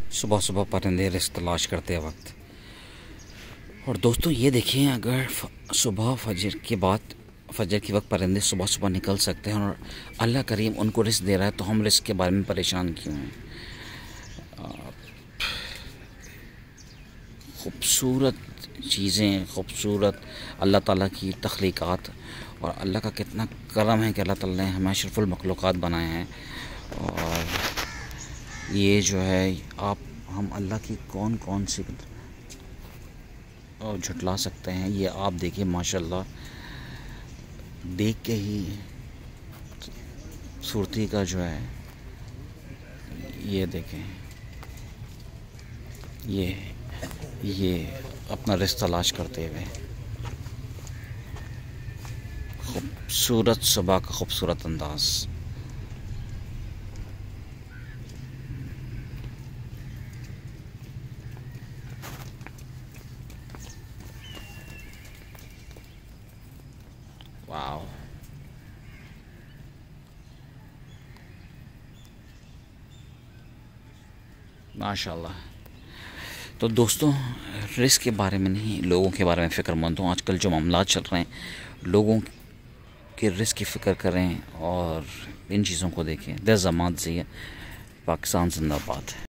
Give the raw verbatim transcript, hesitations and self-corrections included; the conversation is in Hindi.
सुबह सुबह परिंदे रिस्क तलाश करते वक्त। और दोस्तों ये देखिए, अगर सुबह फजर के बाद फजर के वक्त परिंदे सुबह सुबह निकल सकते हैं और अल्लाह करीम उनको रिस्क दे रहा है, तो हम रिस्क के बारे में परेशान क्यों हैं। खूबसूरत चीज़ें, खूबसूरत अल्लाह ताला की तख्लीक़ात, और अल्लाह का कितना करम है कि अल्लाह ताला ने हमें अशरफुल मखलूक़ात बनाए हैं। और ये जो है, आप हम अल्लाह की कौन कौन सी झुटला सकते हैं। ये आप देखिए, माशाल्लाह, देख के ही खूबसूरती का जो है, ये देखें, ये ये अपना रिश्ता तलाश करते हुए, खूबसूरत सुबह का खूबसूरत अंदाज। वाह, माशाल्लाह। तो दोस्तों, रिस्क के बारे में नहीं, लोगों के बारे में फ़िक्रमंद हूँ। आजकल जो मामला चल रहे हैं, लोगों के रिस्क की फ़िक्र करें और इन चीज़ों को देखें। दस जमात से पाकिस्तान जिंदाबाद।